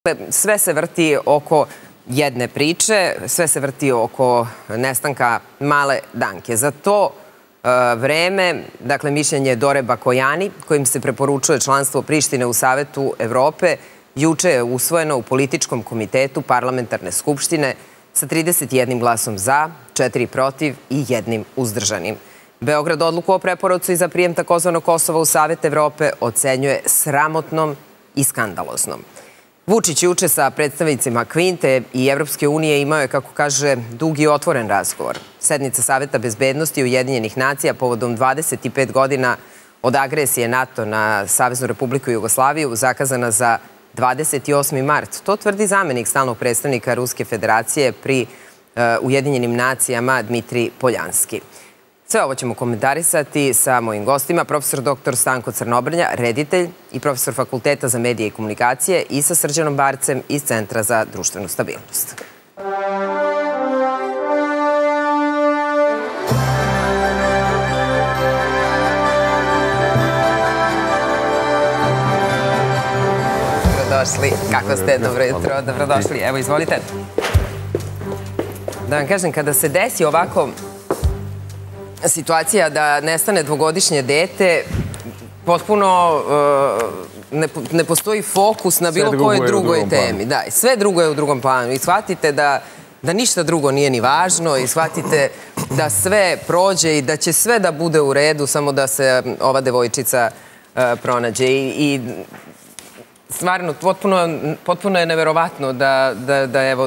Sve se vrti oko jedne priče, sve se vrti oko nestanka male Danke. Za to vreme, dakle, mišljenje Dore Bakojani, kojim se preporučuje članstvo Prištine u Savetu Evrope, juče je usvojeno u političkom komitetu Parlamentarne skupštine sa 31 glasom za, 4 protiv i 1 uzdržanim. Beograd odluku o preporuci za prijem takozvanog Kosova u Savet Evrope ocenjuje sramotnom i skandaloznom. Vučić juče sa predstavnicima Kvinte i Evropske unije imao je, kako kaže, dug i otvoren razgovor. Sednica Saveta bezbednosti Ujedinjenih nacija povodom 25 godina od agresije NATO na Saveznu Republiku Jugoslaviju zakazana za 28. mart. To tvrdi zamenik stalnog predstavnika Ruske federacije pri Ujedinjenim nacijama Dmitrij Poljanski. Sve ovo ćemo komentarisati sa mojim gostima, profesor dr. Stanko Crnobrnja, reditelj i profesor Fakulteta za medije i komunikacije, i sa Srđanom Barcem iz Centra za društvenu stabilnost. Dobrodošli. Kako ste? Dobro jutro. Dobrodošli. Evo, izvolite. Da vam kažem, kada se desi ovako situacija da nestane dvogodišnje dete, potpuno ne postoji fokus na bilo kojoj drugoj temi. Da, sve drugo je u drugom planu. I shvatite da ništa drugo nije ni važno i shvatite da sve prođe i da će sve da bude u redu, samo da se ova devojčica pronađe. I stvarno, potpuno je neverovatno da evo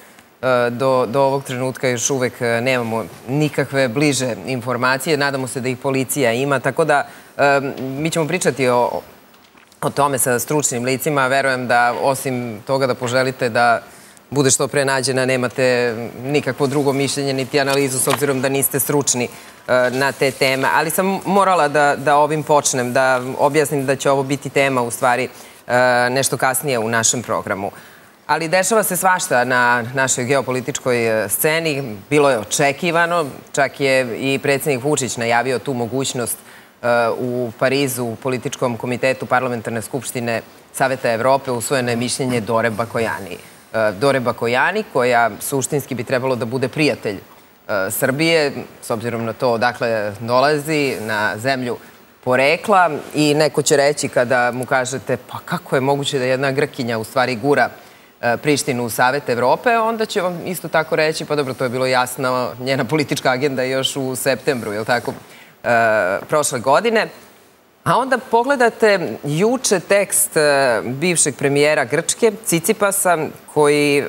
do ovog trenutka još uvek nemamo nikakve bliže informacije. Nadamo se da ih policija ima, tako da mi ćemo pričati o tome sa stručnim licima. Verujem da osim toga da poželite da bude što pre nađena, nemate nikakvo drugo mišljenje niti analizu, s obzirom da niste stručni na te teme. Ali sam morala da ovim počnem, da objasnim da će ovo biti tema u stvari nešto kasnije u našem programu. Ali dešava se svašta na našoj geopolitičkoj sceni. Bilo je očekivano, čak je i predsjednik Vučić najavio tu mogućnost u Parizu, u političkom komitetu Parlamentarne skupštine Saveta Evrope, usvojeno je mišljenje Dore Bakojani. Dore Bakojani, koja suštinski bi trebalo da bude prijatelj Srbije, s obzirom na to odakle dolazi, na zemlju porekla, i neko će reći kada mu kažete pa kako je moguće da jedna Grkinja u stvari gura Prištinu u Savet Evrope, onda će vam isto tako reći, pa dobro, to je bilo jasno, njena politička agenda još u septembru, je li tako, prošle godine. A onda pogledate juče tekst bivšeg premijera Grčke, Cicipasa, koji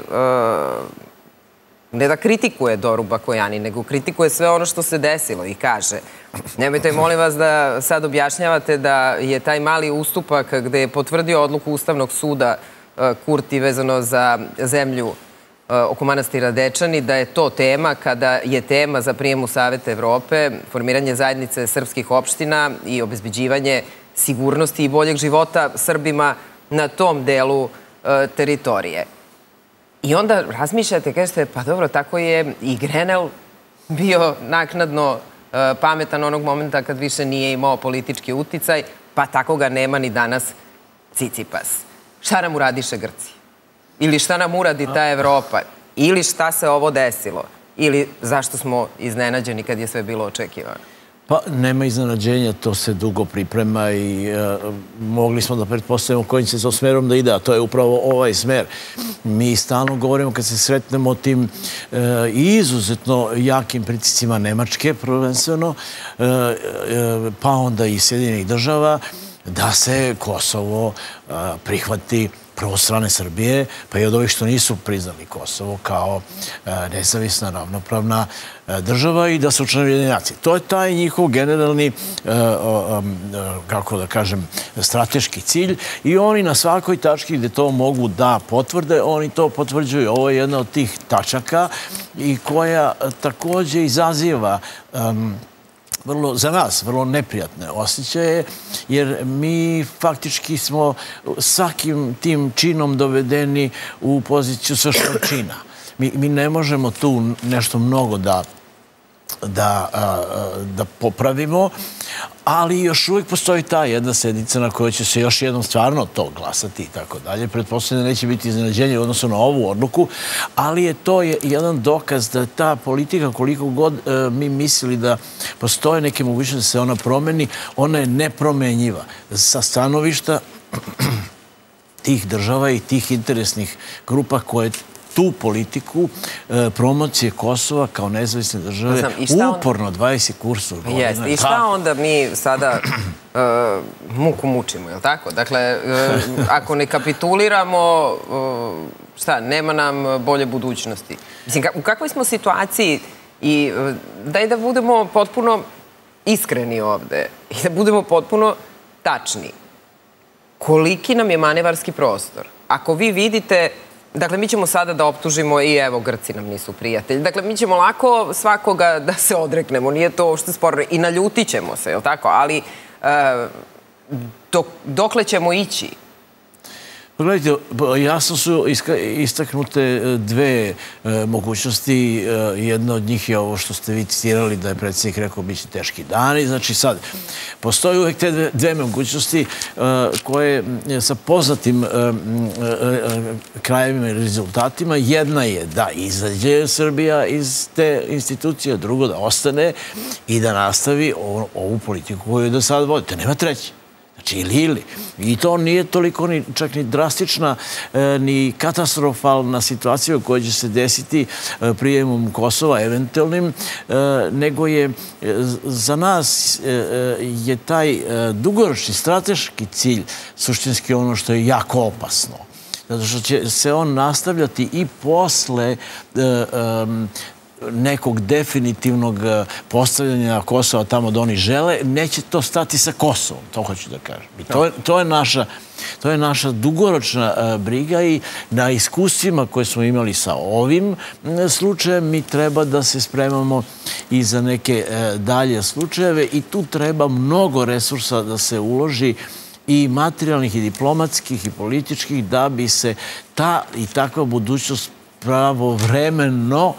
ne da kritikuje Doru Bakojani, nego kritikuje sve ono što se desilo i kaže: nemojte, molim vas, da sad objašnjavate da je taj mali ustupak gde je potvrdio odluku Ustavnog suda Kurti vezano za zemlju oko manastira Dečani, da je to tema kada je tema za prijem u Savet Evrope formiranje zajednice srpskih opština i obezbeđivanje sigurnosti i boljeg života Srbima na tom delu teritorije. I onda razmišljate, kažete, pa dobro, tako je i Grenell bio naknadno pametan onog momenta kad više nije imao politički uticaj, pa tako ga nema ni danas Cicipas. Šta nam uradiše Grci? Ili šta nam uradi ta Evropa? Ili šta se ovo desilo? Ili zašto smo iznenađeni kad je sve bilo očekivano? Pa nema iznenađenja, to se dugo priprema i mogli smo da pretpostavimo kojim se to smerom da ide, a to je upravo ovaj smer. Mi stalno govorimo kad se sretnemo tim izuzetno jakim pritiscima Nemačke, prvenstveno, pa onda i Sjedinjenih država, da se Kosovo prihvati prvo strane Srbije, pa i od ovih što nisu priznali Kosovo kao nezavisna, ravnopravna država, i da se učlane Ujedinjene nacije. To je taj njihov generalni, kako da kažem, strateški cilj, i oni na svakoj tački gde to mogu da potvrde, oni to potvrđuju. Ovo je jedna od tih tačaka i koja takođe izaziva za nas vrlo neprijatne osjećaje, jer mi faktički smo svakim tim činom dovedeni u poziciju svršnog čina. Mi ne možemo tu nešto mnogo da da popravimo, ali još uvijek postoji ta jedna sednica na kojoj će se još jednom stvarno to glasati i tako dalje. Pretpostavljam da neće biti iznenađenje u odnosu na ovu odluku, ali je to jedan dokaz da ta politika, koliko god mi mislili da postoje neke mogućnosti da se ona promeni, ona je nepromenjiva. Sa stanovišta tih država i tih interesnih grupa koje tu politiku promocije Kosova kao nezavisne države uporno 20 kursova. Jeste. I šta onda mi sada muku mučimo, je li tako? Dakle, ako ne kapituliramo, šta, nema nam bolje budućnosti. Mislim, u kakvoj smo situaciji i daj da budemo potpuno iskreni ovde i da budemo potpuno tačni. Koliki nam je manevarski prostor? Ako vi vidite, dakle, mi ćemo sada da optužimo i evo, Grci nam nisu prijatelji. Dakle, mi ćemo lako svakoga da se odreknemo, nije to što je sporno. I naljutit ćemo se, je li tako? Ali dokle ćemo ići? Gledajte, jasno su istaknute dve mogućnosti. Jedna od njih je ovo što ste vi citirali da je predsjednik rekao bit će teški dani. Znači sad, postoje uvijek te dve mogućnosti koje sa poznatim krajevima i rezultatima. Jedna je da izađe Srbija iz te institucije, drugo da ostane i da nastavi ovu politiku koju je do sada vodite. Nema treće. Znači, ili. I to nije toliko čak ni drastična, ni katastrofalna situacija koja će se desiti prijemom Kosova eventualnim, nego je za nas je taj dugoročni strateški cilj suštinski ono što je jako opasno. Zato što će se on nastavljati i posle nekog definitivnog postavljanja Kosova tamo da oni žele, neće to stati sa Kosovom, to hoću da kažem. To je naša dugoročna briga i na iskustvima koje smo imali sa ovim slučajem mi treba da se spremamo i za neke dalje slučajeve i tu treba mnogo resursa da se uloži i materijalnih i diplomatskih i političkih da bi se ta i takva budućnost pravovremeno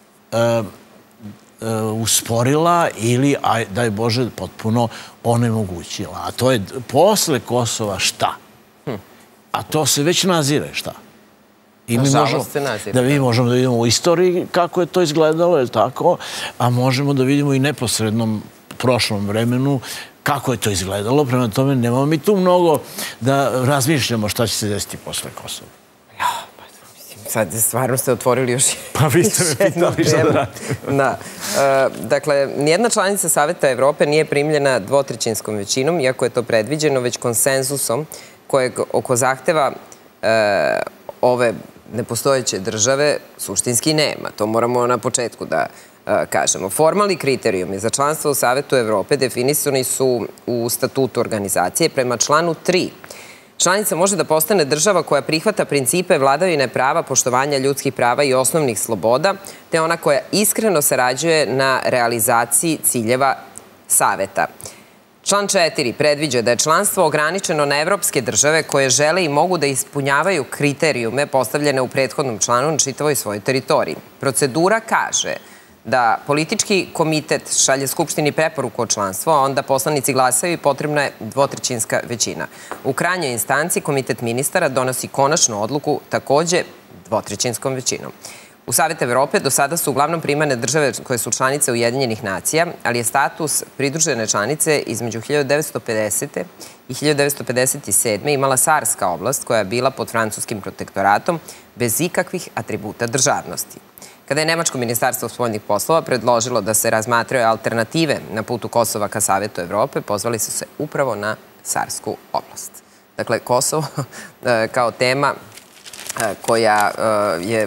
usporila ili, daj Bože, potpuno onemogućila. A to je posle Kosova šta? A to se već nazire šta? Nažalost se nazire. Da mi možemo da vidimo u istoriji kako je to izgledalo, je li tako? A možemo da vidimo i neposrednom prošlom vremenu kako je to izgledalo. Prema tome, nemamo mi tu mnogo da razmišljamo šta će se desiti posle Kosova. Sad stvarno ste otvorili još pa vi ste me pitali šta da radim. Dakle, nijedna članica Saveta Evrope nije primljena dvotrećinskom većinom, iako je to predviđeno već konsenzusom kojeg oko zahteva ove nepostojeće države suštinski nema. To moramo na početku da kažemo. Formalni kriterijumi za članstvo u Savetu Evrope definisani su u statutu organizacije prema članu 3. Članica može da postane država koja prihvata principe vladavine prava, poštovanja ljudskih prava i osnovnih sloboda, te ona koja iskreno sarađuje na realizaciji ciljeva Saveta. Član 4 predviđa da je članstvo ograničeno na evropske države koje žele i mogu da ispunjavaju kriterijume postavljene u prethodnom članu na čitavoj svojoj teritoriji. Procedura kaže da politički komitet šalje Skupštini preporuku o članstvu, a onda poslanici glasaju i potrebna je dvotrećinska većina. U krajnjoj instanci komitet ministara donosi konačnu odluku takođe dvotrećinskom većinom. U Savet Evrope do sada su uglavnom primane države koje su članice Ujedinjenih nacija, ali je status pridružene članice između 1950. i 1957. imala Sarska oblast koja je bila pod francuskim protektoratom bez ikakvih atributa državnosti. Kada je Nemačko ministarstvo spoljnih poslova predložilo da se razmatraju alternative na putu Kosova ka Savetu Evrope, pozvali su se upravo na Sarsku oblast. Dakle, Kosovo kao tema koja je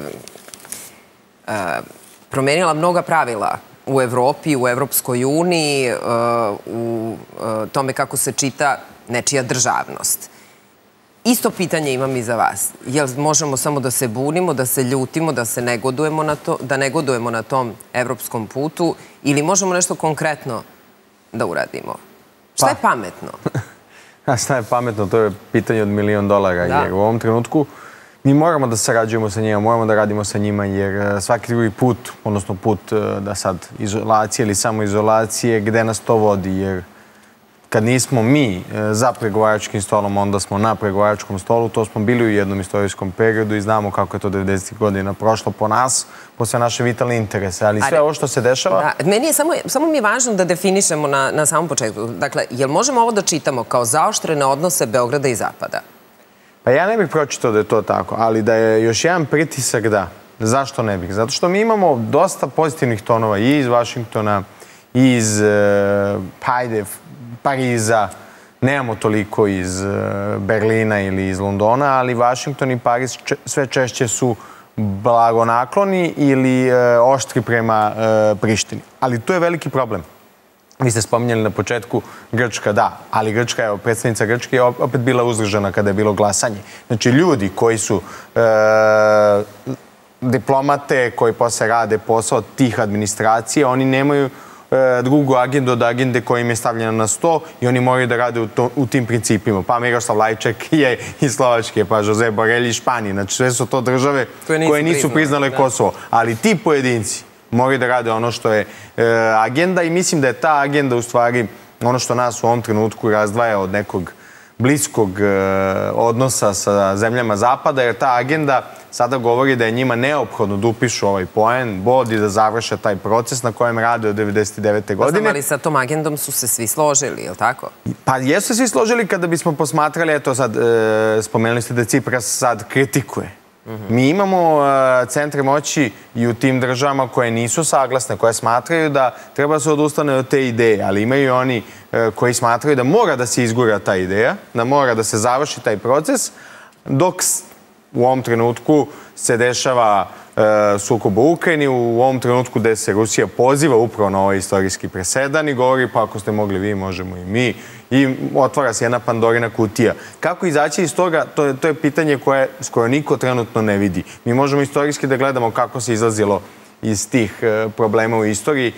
promenila mnoga pravila u Evropi, u Evropskoj uniji, u tome kako se čita nečija državnost. Isto pitanje imam i za vas. Jel možemo samo da se bunimo, da se ljutimo, da se negodujemo na tom evropskom putu ili možemo nešto konkretno da uradimo? Šta je pametno? Šta je pametno? To je pitanje od $1.000.000. U ovom trenutku Mi moramo da sarađujemo sa njima, moramo da radimo sa njima, jer svaki drugi put, odnosno put da sad izolacije ili samoizolacije, gde nas to vodi, jer kad nismo mi za pregovaračkim stolom, onda smo na pregovaračkom stolu, to smo bili u jednom istorijskom periodu i znamo kako je to 90. godina prošlo po nas, po sve naše vitalne interese, ali sve ovo što se dešava... Meni je samo mi je važno da definišemo na samom početku. Dakle, jel možemo ovo da čitamo kao zaoštrene odnose Beograda i Zapada? Pa ja ne bih pročitao da je to tako, ali da je još jedan pritisak, da. Zašto ne bih? Zato što mi imamo dosta pozitivnih tonova i iz Vašingtona, i iz Pariza, nemamo toliko iz Berlina ili iz Londona, ali Vašington i Pariz sve češće su blagonakloni ili oštri prema Prištini. Ali to je veliki problem. Vi ste spominjali na početku Grčka, da, ali Grčka, evo, predstavnica Grčke je opet bila uzdržana kada je bilo glasanje. Znači, ljudi koji su diplomate, koji posle rade posao tih administracije, oni nemaju drugu agendu od agende koja im je stavljena na sto i oni moraju da rade u tim principima. Pa Miroslav Lajčak je iz Slovačke, pa Josep Borrell iz Španije. Znači, sve su to države koje nisu priznale Kosovo. Ali ti pojedinci moraju da rade ono što je agenda i mislim da je ta agenda u stvari ono što nas u ovom trenutku razdvaja od nekog bliskog odnosa sa zemljama Zapada, jer ta agenda sada govori da je njima neophodno da upišu ovaj poen, bod i da završe taj proces na kojem rade od 1999. godine. Znam, ali sa tom agendom su se svi složili, je li tako? Pa jesu se svi složili kada bismo posmatrali, eto sad, spomenuli ste da Cipras sad kritikuje. Mi imamo centre moći i u tim državama koje nisu saglasne, koje smatraju da treba se odustane od te ideje, ali imaju i oni koji smatraju da mora da se izgura ta ideja, da mora da se završi taj proces, dok u ovom trenutku se dešava sukob u Ukrajini, u ovom trenutku gde se Rusija poziva upravo na ovaj istorijski presedan i govori pa ako ste mogli vi, možemo i mi. I otvara se jedna Pandorina kutija. Kako izaći iz toga, to je pitanje koje skoro niko trenutno ne vidi. Mi možemo istorijski da gledamo kako se izlazilo iz tih problema u istoriji.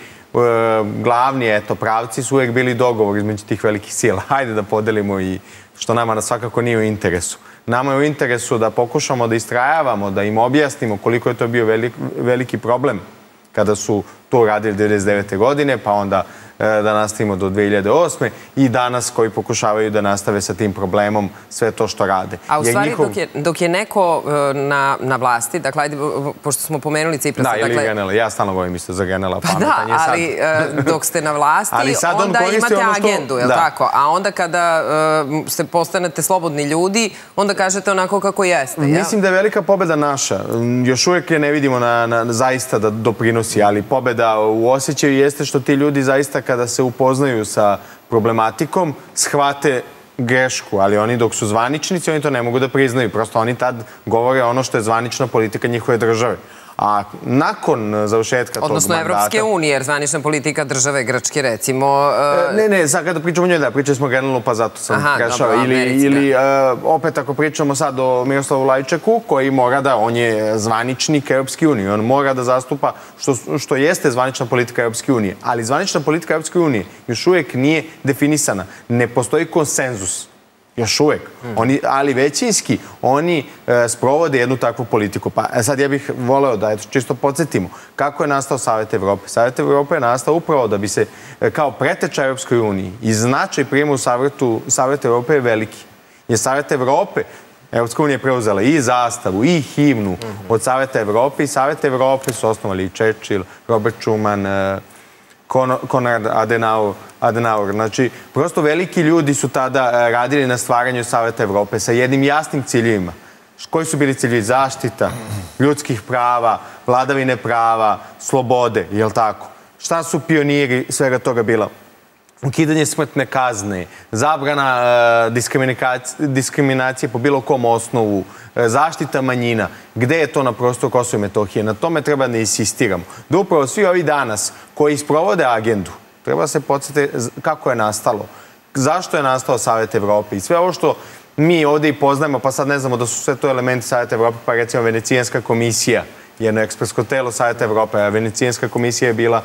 Glavni, pravci su uvijek bili dogovor između tih velikih sila. Hajde da podelimo i što nama svakako nije u interesu. Nama je u interesu da pokušamo da istrajavamo, da im objasnimo koliko je to bio veliki problem kada su to radili 1999. godine, pa onda da nastavimo do 2008. i danas koji pokušavaju da nastave sa tim problemom sve to što rade. A u stvari dok je neko na vlasti, dakle, ajde, pošto smo pomenuli Ciprasa... Da, ili Genela. Ja stalno govorim isto za Genela. Pa da, ali dok ste na vlasti, onda imate agendu, je li tako? A onda kada se postanete slobodni ljudi, onda kažete onako kako jeste. Mislim da je velika pobeda naša. Još uvijek je ne vidimo zaista da doprinosi, ali pobeda u osjećaju jeste što ti ljudi zaista kada se upoznaju sa problematikom, shvate grešku, ali oni dok su zvaničnici, oni to ne mogu da priznaju. Prosto oni tad govore ono što je zvanična politika njihove države. A nakon završetka tog mandata... Odnosno Evropske unije, jer zvanična politika države Grčke, recimo... Ne, sad kada pričamo o njoj, da, pričali smo generalno, pa zato sam prešao. Ili opet ako pričamo sad o Miroslavu Lajčaku, koji mora da, on je zvaničnik Evropske unije, on mora da zastupa što jeste zvanična politika Evropske unije. Ali zvanična politika Evropske unije još uvijek nije definisana. Ne postoji konsenzus. Još uvijek. Ali većinski oni sprovode jednu takvu politiku. Pa sad ja bih voleo da čisto podsjetimo kako je nastao Savet Evrope. Savet Evrope je nastao upravo da bi se kao preteča Evropskoj uniji i značaj prijema u Savet Evrope je veliki. Jer Savet Evrope, Evropska unija je preuzela i zastavu i himnu od Saveta Evrope i Savet Evrope su osnovali Churchill, Robert Schuman, Konrad Adenauer. Znači, prosto veliki ljudi su tada radili na stvaranju Saveta Evrope sa jednim jasnim ciljevima. Koji su bili ciljevi? Zaštita ljudskih prava, vladavine prava, slobode, jel' tako? Šta su pioniri svega toga bila? Ukidanje smrtne kazne, zabrana diskriminacije po bilo kom osnovu, zaštita manjina. Gde je to na prostoru Kosova i Metohije? Na tome treba da insistiramo. Da upravo svi ovi danas koji sprovode agendu, treba se podsjetiti kako je nastalo, zašto je nastao Savet Evrope i sve ovo što mi ovdje i poznajemo, pa sad ne znamo da su sve to elementi Saveta Evrope, pa recimo Venecijanska komisija, jedno ekspertsko telo Saveta Evrope, a Venecijanska komisija je bila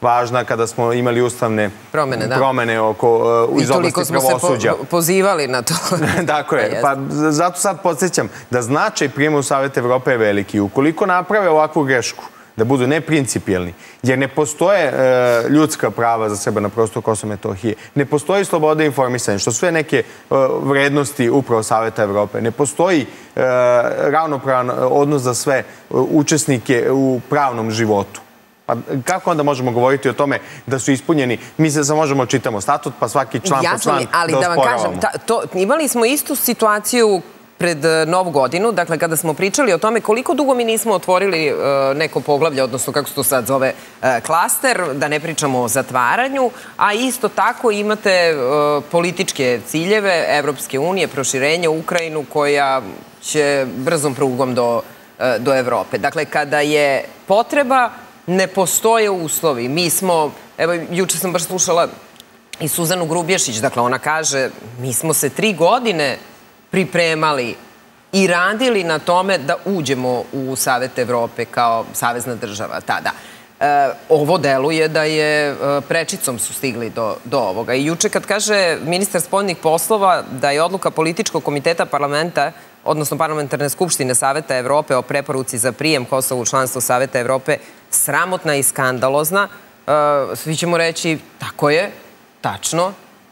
važna kada smo imali ustavne promene iz oblasti pravosuđa. I toliko smo se pozivali na to. Tako je. Pa zato sad podsjećam da značaj prijema u Savet Evrope je veliki. Ukoliko naprave ovakvu grešku, da budu neprincipijelni, jer ne postoje ljudska prava za sebe na prostoru Kosova i Metohije, ne postoji sloboda informisanja, što su sve neke vrednosti upravo Saveta Evrope, ne postoji ravnopravan odnos za sve učesnike u pravnom životu. Pa kako onda možemo govoriti o tome da su ispunjeni? Mi se samo možemo čitamo statut, pa svaki član po član da osporavamo. Imali smo istu situaciju pred Novu godinu, dakle, kada smo pričali o tome koliko dugo mi nismo otvorili neko poglavlje, odnosno kako se to sad zove klaster, da ne pričamo o zatvaranju, a isto tako imate političke ciljeve Evropske unije, proširenje u Ukrajinu koja će brzom prugom do Evrope. Dakle, kada je potreba, ne postoje uslovi. Mi smo, evo, juče sam baš slušala i Suzanu Grubješić, dakle, ona kaže, mi smo se 3 godine pripremali i radili na tome da uđemo u Savet Evrope kao savezna država tada. Ovo deluje da je prečicom su stigli do ovoga. I juče kad kaže ministar spoljnih poslova da je odluka političkog komiteta parlamenta, odnosno parlamentarne skupštine Saveta Evrope o preporuci za prijem Kosova u članstvo Saveta Evrope sramotna i skandalozna, svi ćemo reći tako je, tačno,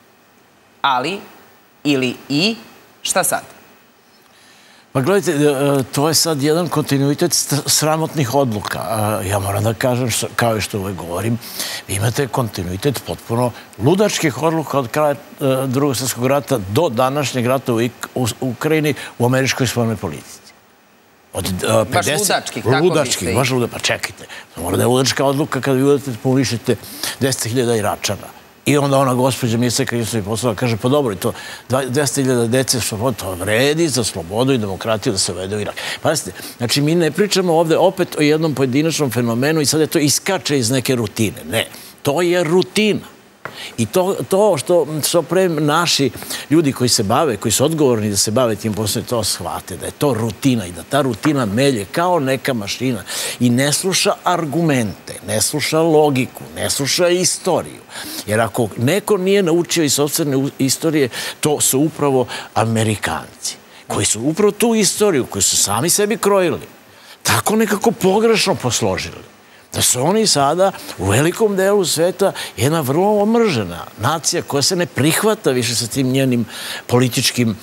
ali ili i šta sad? Pa gledajte, to je sad jedan kontinuitet sramotnih odluka. Ja moram da kažem, kao i što uvek govorim, vi imate kontinuitet potpuno ludačkih odluka od kraja Drugog svjetskog rata do današnjeg rata u Ukrajini u američkoj spoljnoj politici. Baš ludačkih, tako ludačkih, baš ludačkih. Pa čekajte, mora da je ludačka odluka kada vi udate povišete 10.000 Iračana. I onda ona gospođa ministra Kristovi poslova kaže, pa dobro, to 200.000 dece to vredi za slobodu i demokratiju da se uvede u Irak. Pazite, znači mi ne pričamo ovde opet o jednom pojedinačnom fenomenu i sad je to iskače iz neke rutine. Ne, to je rutina. I to što pre naši ljudi koji se bave, koji su odgovorni da se bave tim poslom, to shvate, da je to rutina i da ta rutina melje kao neka mašina i ne sluša argumente, ne sluša logiku, ne sluša istoriju. Jer ako neko nije naučio iz sopstvene istorije, to su upravo Amerikanci, koji su upravo tu istoriju, koju su sami sebi krojili, tako nekako pogrešno posložili. Da su oni sada u velikom delu sveta jedna vrlo omržena nacija koja se ne prihvata više sa tim njenim političkim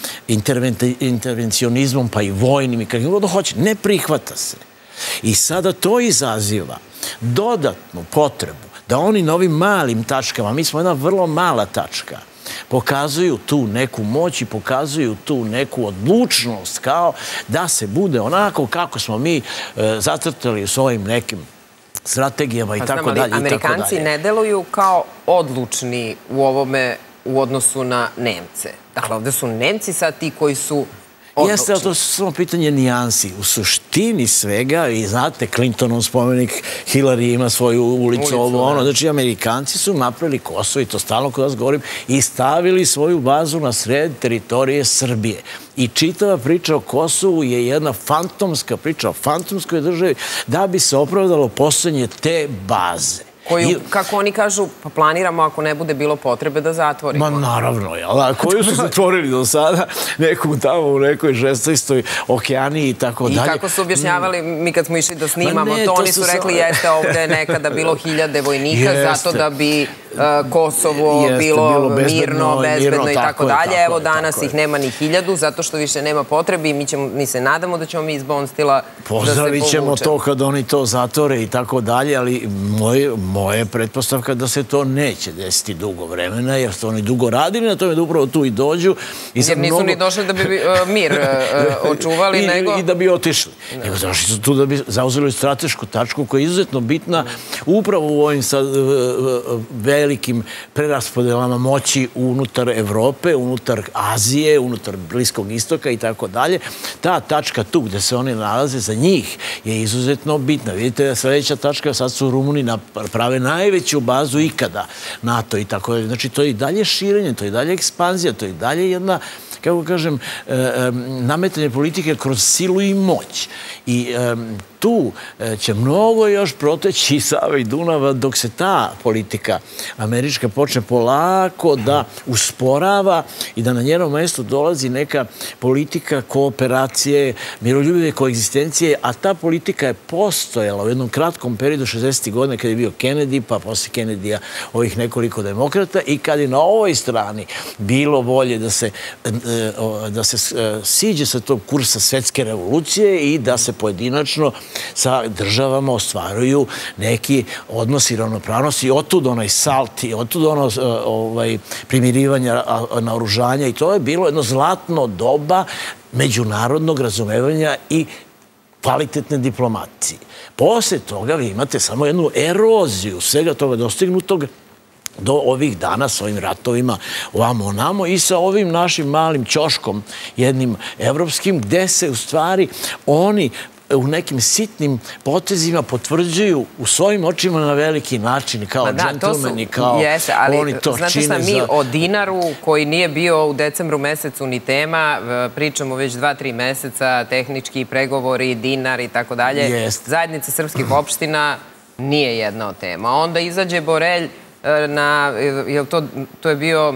intervencionizmom, pa i vojnim i kakvim god hoće. Ne prihvata se. I sada to izaziva dodatnu potrebu da oni na ovim malim tačkama, mi smo jedna vrlo mala tačka, pokazuju tu neku moć i pokazuju tu neku odlučnost kao da se bude onako kako smo mi zacrtali s ovim nekim strategijama i tako dalje. Amerikanci ne deluju kao odlučni u ovome u odnosu na Nemce. Dakle, ovde su Nemci sad ti koji su odlučni. Jeste, ali to su samo pitanje nijansi. U suštini svega, i znate, Clintonov spomenik, Hillary ima svoju ulicu, ovo, ono. Znači, Amerikanci su napravili Kosovo, i to stalno kod vas govorim, i stavili svoju bazu na sred teritorije Srbije. I čitava priča o Kosovu je jedna fantomska priča o fantomskoj državi da bi se opravdalo postojanje te baze. Koju, kako oni kažu, pa planiramo ako ne bude bilo potrebe da zatvorimo. Ma naravno, jel? Koju su zatvorili do sada, nekom tamo u nekoj žestistoj okeaniji i tako dalje. I kako su objašnjavali, mi kad smo išli da snimamo, to oni su rekli jeste ovde nekada bilo 1000 vojnika zato da bi Kosovo bilo mirno, bezbedno i tako dalje. Evo danas ih nema ni 1000 zato što više nema potrebe i mi se nadamo da ćemo mi iz Bonstila da se povučemo. Pozdravit ćemo to kad oni to zatvore i tako dalje, ali moja pretpostavka da se to neće desiti dugo vremena, jer su oni dugo radili na tome da upravo tu i dođu. Jer nisu ni došli da bi mir očuvali, nego... I da bi otišli. Nego došli su tu da bi zauzeli stratešku tačku koja je izuzetno bitna upravo u ovim sad velikim preraspodelama moći unutar Evrope, unutar Azije, unutar Bliskog istoka i tako dalje. Ta tačka tu gde se oni nalaze za njih je izuzetno bitna. Vidite da sledeća tačka, sad su Rumuni prave najveću bazu ikada NATO i tako dalje. Znači, to je i dalje širenje, to je i dalje ekspanzija, to je i dalje jedna, kako kažem, nametanje politike kroz silu i moć. I tu će mnogo još proteći Save i Dunava dok se ta politika američka počne polako da usporava i da na njeno mesto dolazi neka politika kooperacije, miroljubive koegzistencije, a ta politika je postojala u jednom kratkom periodu 60. godina kada je bio Kennedy, pa posle Kennedyja ovih nekoliko demokrata i kad je na ovoj strani bilo volje da se siđe sa tog kursa svetske revolucije i da se pojedinačno sa državama ostvaruju neki odnosi ravnopravnosti i otud onaj salt i otud ono primirivanja naoružanja i to je bilo jedno zlatno doba međunarodnog razumevanja i kvalitetne diplomacije. Posle toga vi imate samo jednu eroziju svega toga dostignutog do ovih dana s ovim ratovima ovamo onamo i sa ovim našim malim ćoškom jednim evropskim gde se u stvari oni u nekim sitnim potezima potvrđuju u svojim očima na veliki način kao džentlmeni, kao oni to čine. Znate šta, mi o dinaru koji nije bio u decembru mesecu ni tema, pričamo već 2-3 meseca, tehnički pregovori, dinar i tako dalje. Zajednica srpskih opština nije jedna od tema. Onda izađe Borelj na, to je bio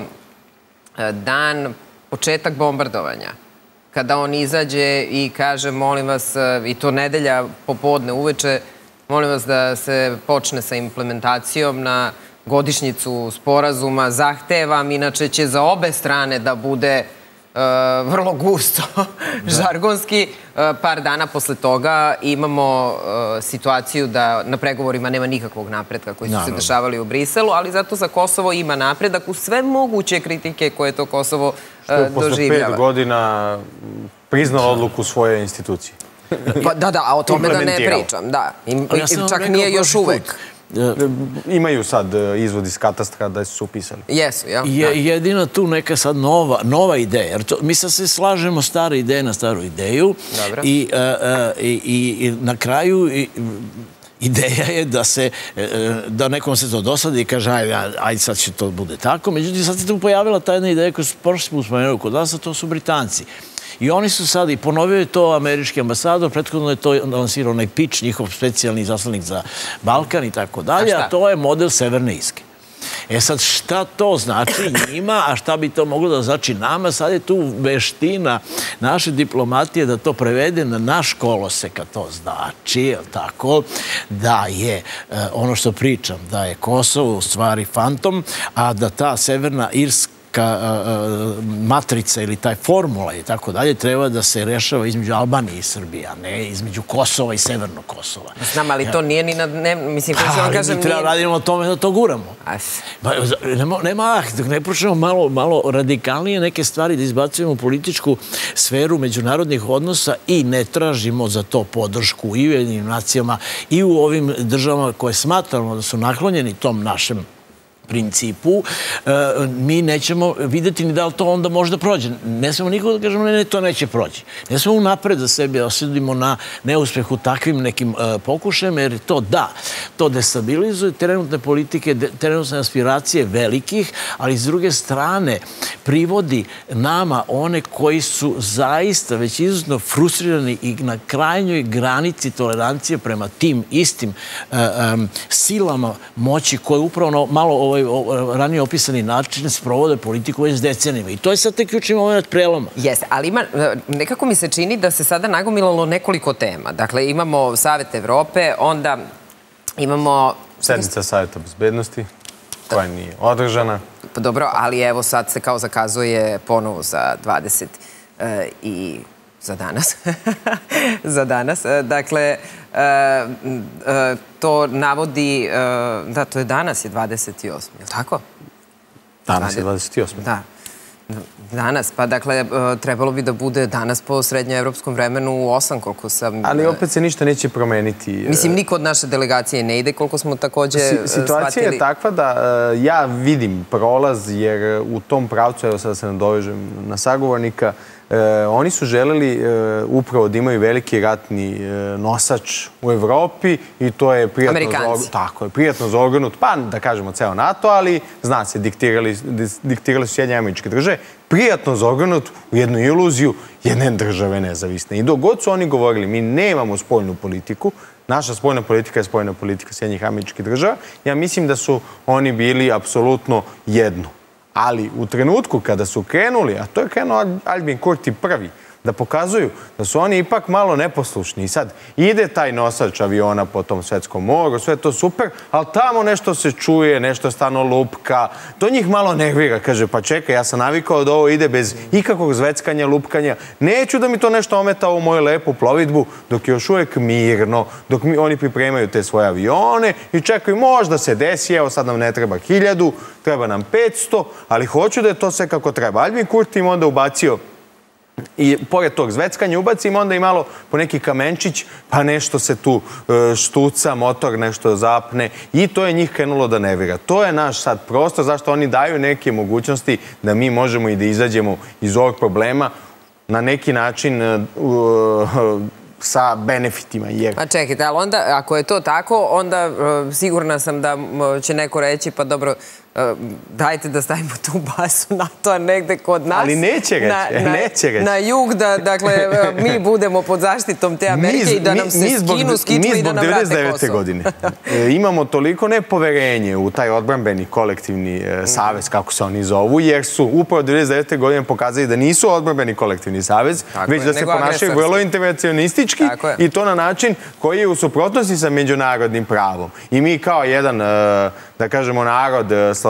dan, početak bombardovanja. Kada on izađe i kaže, molim vas, i to nedelja popodne uveče, molim vas da se počne sa implementacijom na godišnjicu sporazuma, zahtevam, inače će za obe strane da bude vrlo gusto, žargonski. Par dana posle toga imamo situaciju da na pregovorima nema nikakvog napretka koji su se dešavali u Briselu, ali zato za Kosovo ima napredak u sve moguće kritike koje to Kosovo doživljava. Posle 5 godina priznala odluku svoje institucije. Da, a o tome da ne pričam, da. Čak nije još uvek. Imaju sad izvod iz katastra da su upisali. Jesu, ja. Jedina tu neka sad nova ideja. Mi sad se slažemo stare ideje na staru ideju i na kraju ideja je da nekom se to dosadi i kaže ajde sad će to bude tako. Međutim, sad se tu pojavila ta jedna ideja koju prošli smo spomenuli kod vas, a to su Britanci. I oni su sad, i ponovio je to američki ambasador, prethodno je to lansirao onaj pitch, njihov specijalni izaslanik za Balkan i tako dalje, a to je model Severne Irske. E sad, šta to znači njima, a šta bi to moglo da znači nama? Sad je tu veština naše diplomatije da to prevede na naš kolosek, a to znači, tako, da je, ono što pričam, da je Kosovo u stvari fantom, a da ta Severna Irska matrica ili taj formula i tako dalje treba da se rešava između Albanije i Srbije, a ne između Kosova i Severnog Kosova. Znam, ali to nije ni na dnevno, mislim, kako ću vam kažem, nije... Treba radimo o tome da to guramo. Nema, dok ne počnemo malo radikalnije neke stvari da izbacujemo u političku sferu međunarodnih odnosa i ne tražimo za to podršku i u Ujedinjenim nacijama i u ovim državama koje smatramo da su naklonjeni tom našem principu, mi nećemo vidjeti ni da li to onda možda prođe. Ne smemo nikoga da kažemo, ne, to neće proći. Ne smemo napred za sebe osudimo na neuspeh u takvim nekim pokušajima, jer to destabilizuje trenutne politike, trenutne aspiracije velikih, ali s druge strane privodi nama one koji su zaista već izuzetno frustrirani i na krajnjoj granici tolerancije prema tim istim silama moći koje upravo malo ranije opisani način sprovode politiku već s decenijama. I to je sad te ključni moment preloma. Jeste, ali nekako mi se čini da se sada nagomilalo nekoliko tema. Dakle, imamo Savet Evrope, onda imamo... Sednica Saveta bezbednosti, koja nije održana. Dobro, ali evo sad se kao zakazuje ponovo za 20 i... za danas. Za danas. Dakle, to navodi... Da, to je danas, je 28. Je li tako? Danas je 28. Da. Danas, pa dakle, trebalo bi da bude danas po srednjoevropskom vremenu u 8, koliko sam... Ali opet se ništa neće promeniti. Mislim, niko od naše delegacije ne ide, koliko smo takođe shvatili. Situacija je takva da ja vidim prolaz, jer u tom pravcu, evo sada se nadovežem na sagovornika, Oni su želeli upravo da imaju veliki ratni nosač u Evropi i to je prijatno zaogrnut, pa da kažemo ceo NATO, ali zna se, diktirali su Sjedinjene Američke Države, prijatno zaogrnut u jednu iluziju jedne države nezavisne. I dok god su oni govorili, mi nemamo spoljnu politiku, naša spoljna politika je spoljna politika Sjedinjenih Američkih Država, ja mislim da su oni bili apsolutno jedno. Ali u trenutku kada su krenuli, a to je krenuo Albin Kurti prvi, da pokazuju da su oni ipak malo neposlušni. I sad ide taj nosač aviona po tom svetskom moru, sve to super, ali tamo nešto se čuje, nešto stano lupka. To njih malo nervira. Kaže, pa čekaj, ja sam navikao da ovo ide bez ikakvog zveckanja, lupkanja. Neću da mi to nešto ometa u moju lepu plovidbu, dok je još uvijek mirno, dok oni pripremaju te svoje avione i čekaju, možda se desi, evo sad nam ne treba 1000, treba nam 500, ali hoću da je to sve kako treba. Albin Kurti im onda ubacio i pored tog zveckanja ubacim onda i malo po neki kamenčić, pa nešto se tu štuca, motor nešto zapne i to je njih krenulo da nervira. To je naš sad prostor zašto oni daju neke mogućnosti da mi možemo i da izađemo iz ovog problema na neki način sa benefitima. A čekajte, ali onda, ako je to tako, onda sigurna sam da će neko reći, pa dobro, dajte da stavimo tu bazu NATO-a negde kod nas. Ali neće reći. Na jug, da, dakle, mi budemo pod zaštitom te Amerike i da nam se skinu skičme i da nam vrate Kosovo. Godine imamo toliko nepoverenje u taj odbrambeni kolektivni savez, kako se oni zovu, jer su upravo 1999. godine pokazali da nisu odbrambeni kolektivni savez, već da se ponašaju vrlo intervencionistički i to na način koji je u suprotnosti sa međunarodnim pravom. I mi kao jedan, da kažemo, narod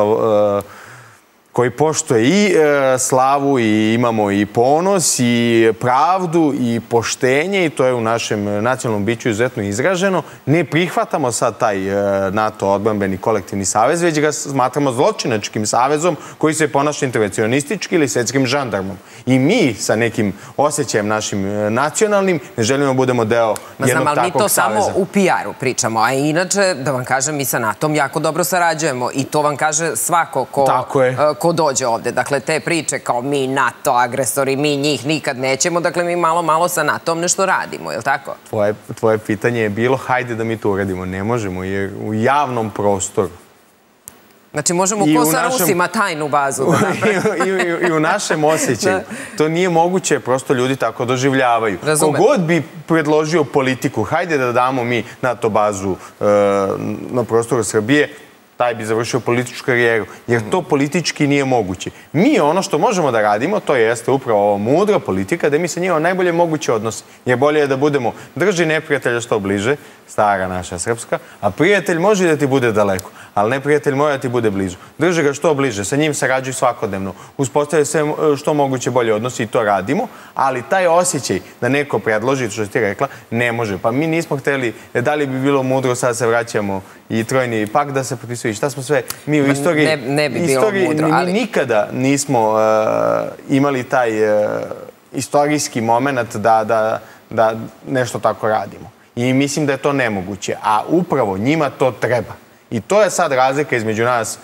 koji poštuje i slavu i imamo i ponos i pravdu i poštenje i to je u našem nacionalnom biću izuzetno izraženo. Ne prihvatamo sad taj NATO odbrambeni kolektivni savez, već ga smatramo zločinačkim savezom koji se ponaša intervencionistički ili svetskim žandarmom. I mi sa nekim osjećajem našim nacionalnim ne želimo da budemo deo jednog takvog saveza. Ali mi to samo u PR-u pričamo, a inače, da vam kažem, mi sa NATO-om jako dobro sarađujemo i to vam kaže svako ko dođe ovde. Dakle, te priče kao mi NATO agresori, mi njih nikad nećemo, dakle mi malo sa NATO-om nešto radimo, je li tako? Tvoje pitanje je bilo, hajde da mi to uradimo. Ne možemo, jer u javnom prostoru. Znači, možemo ko sa Rusima tajnu bazu da napravimo. I u našem osjećaju. To nije moguće, prosto ljudi tako doživljavaju. Kogod bi predložio politiku, hajde da damo mi NATO bazu na prostoru Srbije, taj bi završio političku karijeru, jer to politički nije moguće. Mi ono što možemo da radimo, to jeste upravo mudra politika, da mi se njima najbolje moguće odnosi. Jer bolje je da budemo drži neprijatelja što bliže, stara naša srpska, a prijatelj može da ti bude daleko, ali neprijatelj mora da ti bude blizu. Drži ga što bliže, sa njim sarađuj svakodnevno, uspostavljaj sve što moguće bolje odnosi i to radimo, ali taj osjećaj da neko predloži, što si ti rekla, ne može. Pa mi nismo hteli, da li bi bilo mudro, sad se vraćamo i trojni pak da se potpisuje i šta smo sve, mi u istoriji... Ne bi bilo mudro, ali... Mi nikada nismo imali taj istorijski moment da nešto tako radimo. I mislim da je to nemoguće. A upravo njima to treba. I to je sad razlika između nas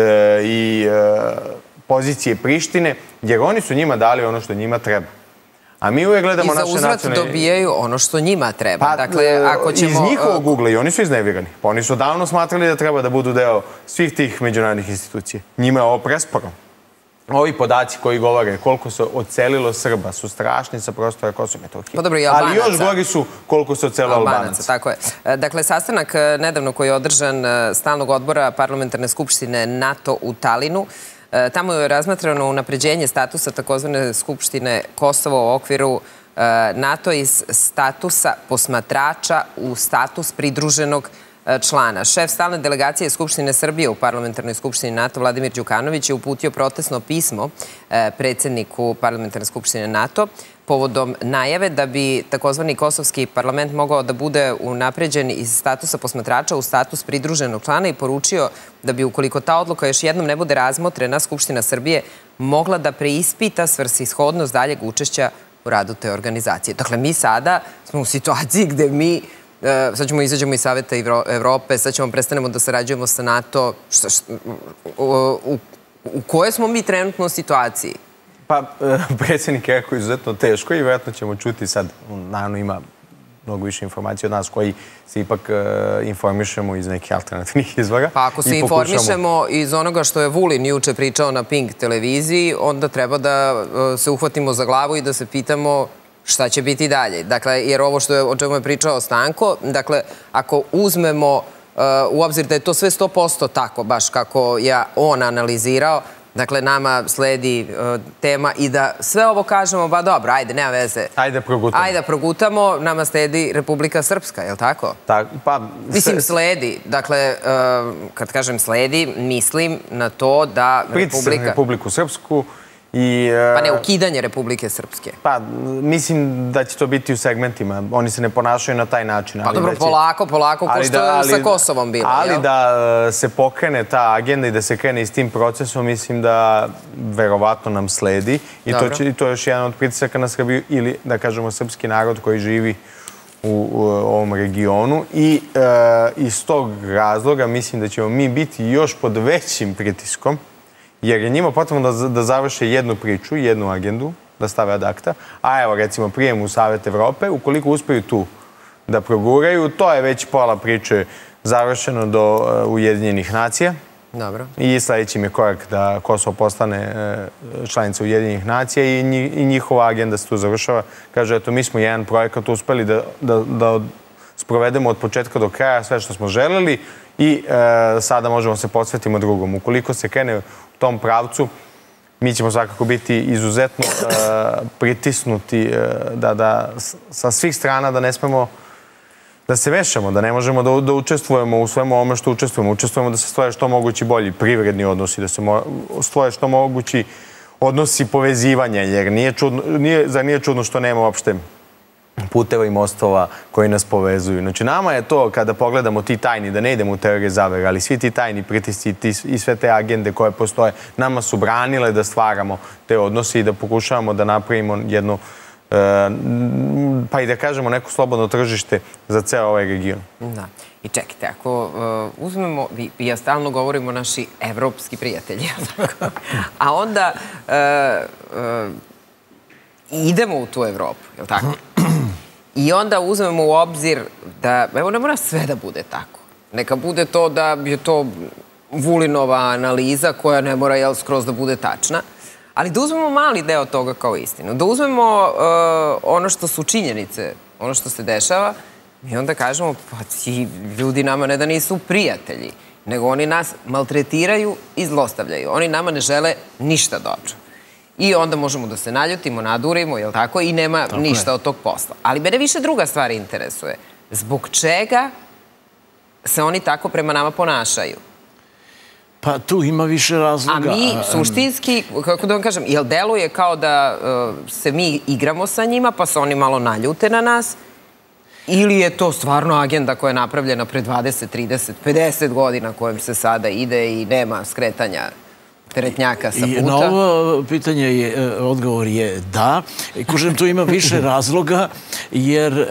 i pozicije Prištine, jer oni su njima dali ono što njima treba. A mi uvijek gledamo naše nacionalne... I za uzvrat dobijaju ono što njima treba. Iz njihovog ugla i oni su iznevirani. Pa oni su davno smatrali da treba da budu deo svih tih međunarodnih institucija. Njima je ovo presporno. Ovi podaci koji govore koliko se odselilo Srba su strašni sa prostora Kosova i Metohije. Ali još gori su koliko se odselilo Albanaca. Tako je. Dakle, sastanak nedavno koji je održan stalnog odbora Parlamentarne skupštine NATO u Talinu, tamo je razmatrano unapređenje statusa takozvane Skupštine Kosovo u okviru NATO iz statusa posmatrača u status pridruženog člana. Šef stalne delegacije Skupštine Srbije u Parlamentarnoj skupštini NATO, Vladimir Đukanović, je uputio protestno pismo predsjedniku Parlamentarne skupštine NATO povodom najave da bi takozvani kosovski parlament mogao da bude unapređen iz statusa posmatrača u status pridruženog člana i poručio da bi, ukoliko ta odluka još jednom ne bude razmotrena, Skupština Srbije mogla da preispita svrsishodnost daljeg učešća u radu te organizacije. Dakle, mi sada smo u situaciji gde mi sad ćemo izađemo iz Saveta Evrope, sad ćemo prestanemo da sarađujemo sa NATO. U kojoj smo mi trenutno situaciji? Pa, predsjednik je rekao izuzetno teško i vjerojatno ćemo čuti sad, naravno ima mnogo više informacija od nas koji se ipak informišemo iz nekih alternativnih izvora. Pa ako se informišemo iz onoga što je Vulin juče pričao na Pink televiziji, onda treba da se uhvatimo za glavu i da se pitamo šta će biti dalje. Dakle, jer ovo o čemu je pričao Stanko, dakle, ako uzmemo u obzir da je to sve 100% tako, baš kako je on analizirao, dakle, nama sledi tema i da sve ovo kažemo, ba dobro, ajde, nema veze. Ajde progutamo. Ajde progutamo, nama sledi Republika Srpska, je li tako? Pa... Mislim, sledi. Dakle, kad kažem sledi, mislim na to da Pritisak na Republiku Srpsku i... Pa ne, ukidanje Republike Srpske. Pa, mislim da će to biti u segmentima. Oni se ne ponašaju na taj način. Pa dobro, polako, ko što je sa Kosovom bilo. Ali da se pokrene ta agenda i da se krene i s tim procesom, mislim da verovatno nam sledi. I to je još jedan od pritisaka na Srbiju ili, da kažemo, srpski narod koji živi u ovom regionu. I iz tog razloga mislim da ćemo mi biti još pod većim pritiskom, jer je njima potrebno da završe jednu priču, jednu agendu, da stave ad acta, a evo recimo prijem u Savet Evrope, ukoliko uspeju tu da proguraju, to je već pola priče završeno do Ujedinjenih nacija. Dobro. I sljedeći mi je korak da Kosovo postane članica Ujedinjenih nacija i njihova agenda se tu završava. Kaže, eto, mi smo jedan projekat uspeli da sprovedemo od početka do kraja sve što smo želeli i sada možemo se posvetimo drugom. Ukoliko se krene u tom pravcu, mi ćemo svakako biti izuzetno pritisnuti sa svih strana da ne smemo da se vešamo, da ne možemo da učestvujemo u svemu ovome što učestvujemo. Učestvujemo da se stvore što mogući bolji privredni odnosi, da se stvore što mogući odnosi povezivanja, jer zar nije čudno što nema uopšte puteva i mostova koji nas povezuju. Znači, nama je to, kada pogledamo ti tajni, da ne idemo u teorije zavere, ali svi ti tajni pritisci i sve te agende koje postoje, nama su branile da stvaramo te odnose i da pokušavamo da napravimo jedno, pa i da kažemo, neko slobodno tržište za ceo ovaj region. Da. I čekajte, ako uzmemo, ja stalno govorimo naši evropski prijatelji, a onda idemo u tu Evropu, je li tako? I onda uzmemo u obzir da, evo, ne mora sve da bude tako. Neka bude to da je to Vulinova analiza koja ne mora skroz da bude tačna, ali da uzmemo mali deo toga kao istinu. Da uzmemo ono što su činjenice, ono što se dešava, i onda kažemo, pa ti ljudi nama ne da nisu prijatelji, nego oni nas maltretiraju i zlostavljaju. Oni nama ne žele ništa dobro. I onda možemo da se naljutimo, nadurimo, jel tako? I nema ništa od tog posla. Ali mene više druga stvar interesuje. Zbog čega se oni tako prema nama ponašaju? Pa tu ima više razloga. A mi suštinski, kako da vam kažem, jel deluje kao da se mi igramo sa njima, pa se oni malo naljute na nas? Ili je to stvarno agenda koja je napravljena pre 20, 30, 50 godina kojom se sada ide i nema skretanja teretnjaka sa puta? Na ovo pitanje odgovor je da. Kažem, tu ima više razloga, jer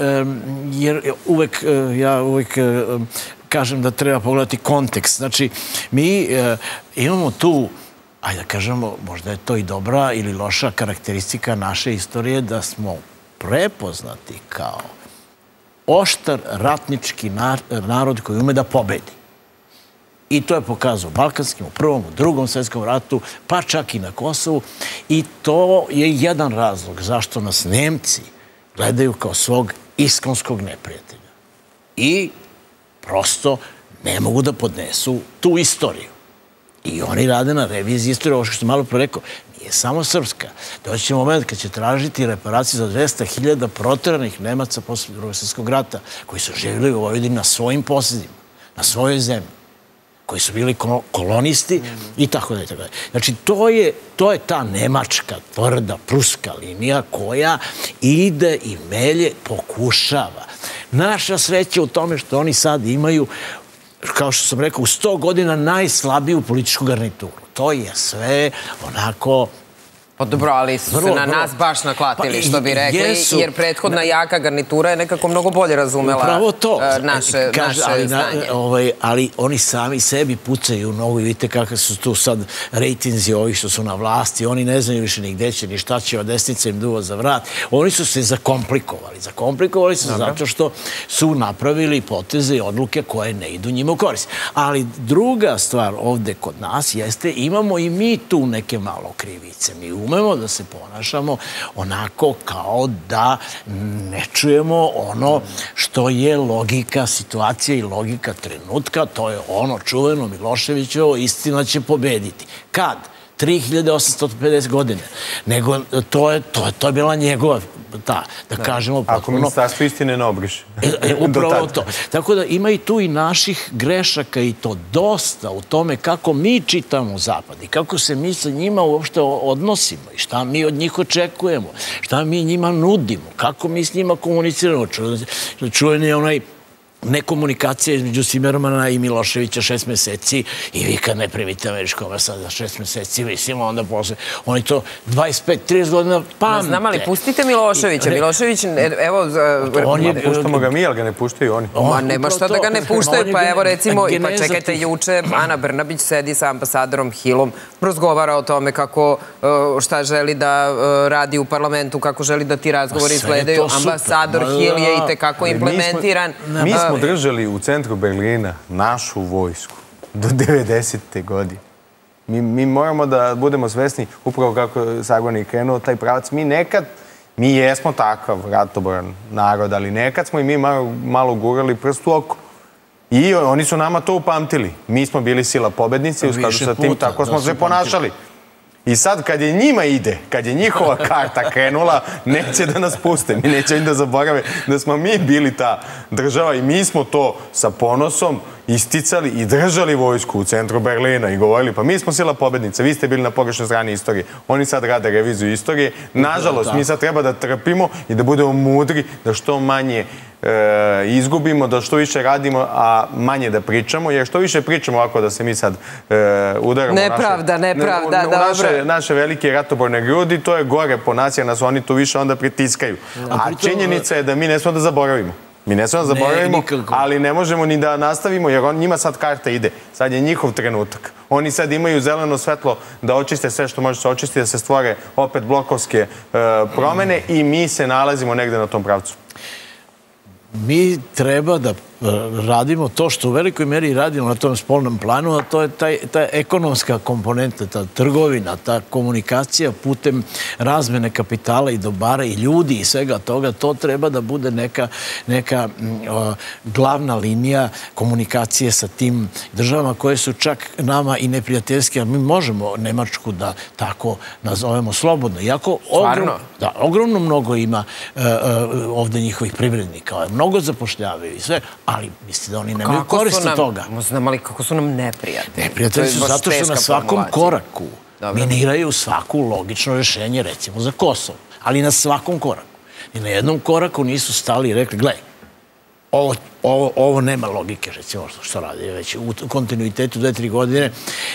ja uvek kažem da treba pogledati kontekst. Znači, mi imamo tu, ajde da kažemo, možda je to i dobra ili loša karakteristika naše istorije, da smo prepoznati kao oštar ratnički narod koji ume da pobedi. I to je pokazao u Balkanskim, u Prvom, u Drugom svjetskom ratu, pa čak i na Kosovu. I to je jedan razlog zašto nas Nemci gledaju kao svog iskonskog neprijatelja. I prosto ne mogu da podnesu tu istoriju. I oni rade na reviziji istorije. Ovo što sam malo pre rekao, nije samo srpska. Doći će moment kad će tražiti reparaciju za 200.000 proteranih Nemaca posle Drugog svjetskog rata, koji su živjeli u Vojvodini na svojim posjedima, na svojoj zemlji, koji su bili kolonisti i tako da je tako. Znači, to je ta nemačka, tvrda, pruska linija koja ide i melje, pokušava. Naša sreća u tome što oni sad imaju, kao što sam rekao, u 100 godina najslabiju političku garnituru. To je sve onako Pa dobro, ali su se na nas baš naklatili, što bi rekli, jer prethodna jaka garnitura je nekako mnogo bolje razumela naše stanje. Ali oni sami sebi pucaju u nogu i vidite kakve su tu sad rejtinzi ovih što su na vlasti. Oni ne znaju više ni gde će, ni šta će, od desnica im duva za vrat. Oni su se zakomplikovali. Zakomplikovali su zato što su napravili poteze i odluke koje ne idu njima u korist. Ali druga stvar ovde kod nas jeste, imamo i mi tu neke malo krivice. Mi umemo da se ponašamo onako kao da ne čujemo ono što je logika situacije i logika trenutka. To je ono čuveno Miloševićevo, istina će pobediti. Kad? 3850 godine. Nego to je bila njegova, da kažemo potpuno... Ako ministarstvo istine ne obriše. Upravo to. Tako da ima i tu i naših grešaka i to dosta u tome kako mi čitamo Zapad i kako se mi sa njima uopšte odnosimo i šta mi od njih očekujemo, šta mi njima nudimo, kako mi s njima komuniciramo. Čuven je onaj nekomunikacija između Cimermana i Miloševića 6 meseci i vi kad ne primite američko ambasada za 6 meseci, mislimo onda posle, oni to 25-30 godina pamte. Znam, ali pustite Miloševića. Milošević, evo... Puštamo ga mi, ali ga ne puštaju oni. Ma nema što da ga ne puštaju, pa evo recimo, pa čekajte, juče Ana Brnabić sedi sa ambasadorom Hillom, razgovara o tome kako, šta želi da radi u parlamentu, kako želi da ti razgovori izgledaju. Ambasador Hill je i tekako implementiran. Mi smo držali u centru Berlina našu vojsku do 90. godine. Mi moramo da budemo svesni, upravo kako Sargon je krenuo taj pravac. Mi jesmo takav ratoboran narod, ali nekad smo i mi malo gurali prst u oko. I oni su nama to upamtili. Mi smo bili sila pobednici i u skladu sa tim tako smo se ponašali. I sad, kad je njima ide, kad je njihova karta krenula, neće da nas puste. Mi neće da zaborave da smo mi bili ta država i mi smo to sa ponosom isticali i držali vojsku u centru Berlina i govorili, pa mi smo sila pobednica, vi ste bili na pogrešnoj strani istorije. Oni sad rade reviziju istorije. Nažalost, mi sad treba da trpimo i da budemo mudri, da što manje izgubimo, da što više radimo, a manje da pričamo, jer što više pričamo ovako da se mi sad udaramo nepravda, naše velike ratoborne grudi, to je gore po nas, jer nas oni tu više onda pritiskaju. A činjenica je da mi ne smemo da zaboravimo. Mi ne smemo da zaboravimo, ali ne možemo ni da nastavimo, jer njima sad karta ide. Sad je njihov trenutak. Oni sad imaju zeleno svetlo da očiste sve što može se očistiti, da se stvore opet blokovske promene i mi se nalazimo negde na tom pravcu. Mi treba da radimo to što u velikoj meri radimo na tom spoljnom planu, a to je ta ekonomska komponenta, ta trgovina, ta komunikacija putem razmene kapitala i dobara i ljudi i svega toga. To treba da bude neka glavna linija komunikacije sa tim državama koje su čak nama i neprijateljske, a mi možemo Nemačku da tako nazovemo slobodno. Iako ogromno mnogo ima ovde njihovih privrednika, mnogo zapošljavaju i sve, ali mislite da oni nemaju korist od toga. Znam, ali kako su nam neprijatelji? Neprijatelji su zato što na svakom koraku miniraju svaku logično rešenje, recimo za Kosovo. Ali na svakom koraku. I na jednom koraku nisu stali i rekli, gledaj, ovo nema logike, recimo, što radi već u kontinuitetu 2-3 godine,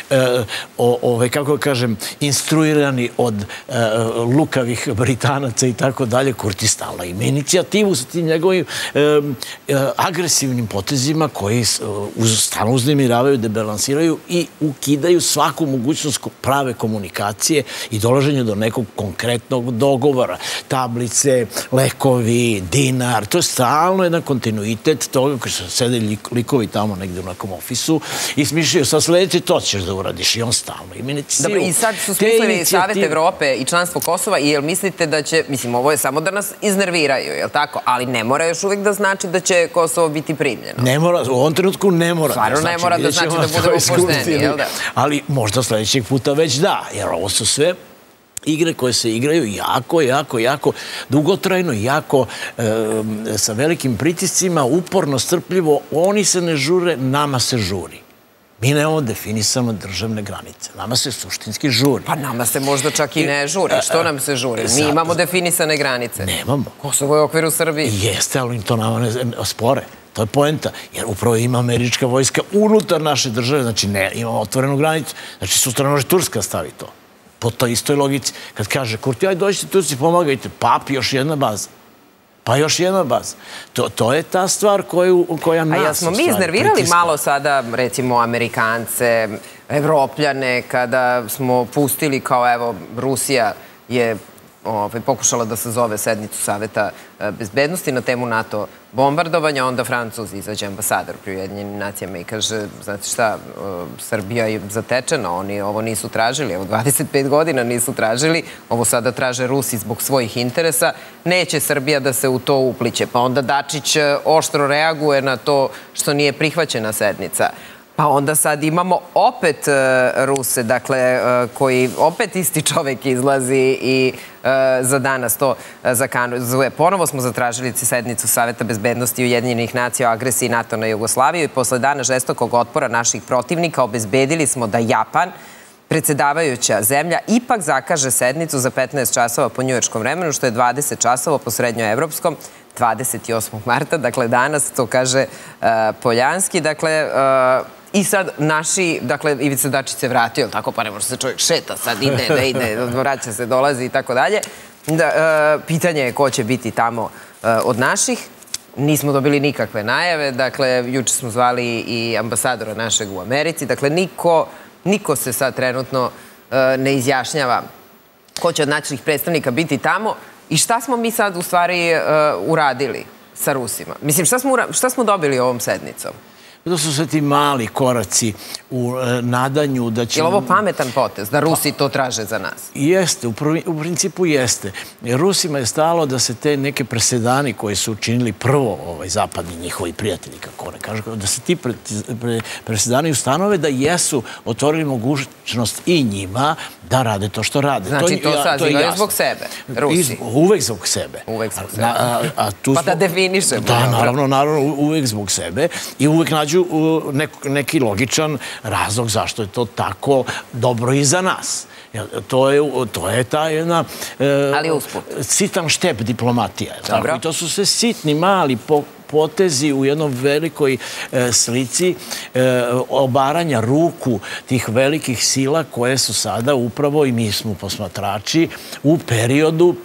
kako kažem, instruirani od lukavih Britanaca i tako dalje, Kurti stalno ima inicijativu sa tim njegovim agresivnim potezima koji stalno uznemiravaju, debalansiraju i ukidaju svaku mogućnost prave komunikacije i dolaženja do nekog konkretnog dogovora. Tablice, lekovi, dinar, to je stalno jedan kontinuitet toga koji se sede likovi tamo negde u nekom ofisu i smišljaju sa sledeće, to ćeš da uradiš i on stalno ima inicijativu. Dobro, i sad su smislili Savet Evrope i članstvo Kosova i jel mislite da će, mislim, ovo je samo da nas iznerviraju, jel tako? Ali ne mora još uvijek da znači da će Kosovo biti primljeno. Ne mora, u ovom trenutku ne mora. Stvarno ne mora da znači da budemo pošteni, jel da? Ali možda sledećeg puta već da, jer ovo su sve igre koje se igraju jako dugotrajno, jako sa velikim pritiscima, uporno, strpljivo. Oni se ne žure, nama se žuri. Mi nemamo definisano državne granice. Nama se suštinski žuri. Pa nama se možda čak i ne žuri. Što nam se žuri? Mi imamo definisane granice. Nemamo. Kosovo je u okviru Srbije. Jeste, ali to nama ne spore. To je poenta. Jer upravo ima američka vojska unutar naše države. Znači, ne, imamo otvorenu granicu. Znači, sutra može Turska stavi to. po toj istoj logici. Kad kaže Kurti, aj dođite Turci, pomagajte, još jedna baza. Pa još jedna baza. To je ta stvar koja nas... A jel smo mi iznervirali malo sada, recimo, Amerikance, Evropljane, kada smo pustili kao, evo, Rusija je pokušala da sazove sednicu Saveta bezbednosti na temu NATO bombardovanja, onda Francuz izađe ambasador pri Ujedinjenim nacijama i kaže, znate šta, Srbija je zatečena, oni ovo nisu tražili, evo 25 godina nisu tražili, ovo sada traže Rusi zbog svojih interesa, neće Srbija da se u to upliće. Pa onda Dačić oštro reaguje na to što nije prihvaćena sednica. Pa onda sad imamo opet Ruse, dakle, koji opet isti čovek izlazi i za danas to zakazuje. Ponovo smo zatražili sednicu Saveta bezbednosti Ujedinjenih nacija o agresiji NATO na Jugoslaviju i posle dana žestokog otpora naših protivnika obezbedili smo da Japan, predsjedavajuća zemlja, ipak zakaže sednicu za 15 časova po njujorškom vremenu, što je 20 časova po srednjoevropskom, 28. marta, dakle danas, to kaže Poljanski, dakle... I sad naši, dakle, Ivica Dačić se vratio, tako pa ne može se čovjek šeta, sad ide, ne ide, vraća se, dolazi i tako dalje. Pitanje je ko će biti tamo od naših. Nismo dobili nikakve najave, dakle, juče smo zvali i ambasadora našeg u Americi, dakle, niko se sad trenutno ne izjašnjava ko će od naših predstavnika biti tamo i šta smo mi sad u stvari uradili sa Rusima. Mislim, šta smo dobili ovom sednicom? To su sve ti mali koraci u nadanju da će... Je li ovo pametan potez, da Rusi to traže za nas? Jeste, u principu jeste. Rusima je stalo da se te neke presedani koje su učinili prvo zapadni njihovi prijatelji, kako ne kažu, da se ti presedani ustanove da jesu otvorili mogućnost i njima da rade to što rade. Znači to sazivaju zbog sebe, Rusi? Uvek zbog sebe. Uvek zbog sebe. Pa da definišemo. Da, naravno, uvek zbog sebe i uvek nađu neki logičan razlog zašto je to tako dobro i za nas. To je ta jedna sitan štep diplomatija. I to su sve sitni, mali potezi u jednom velikoj slici obaranja ruku tih velikih sila koje su sada upravo, i mi smo posmatrači, u periodu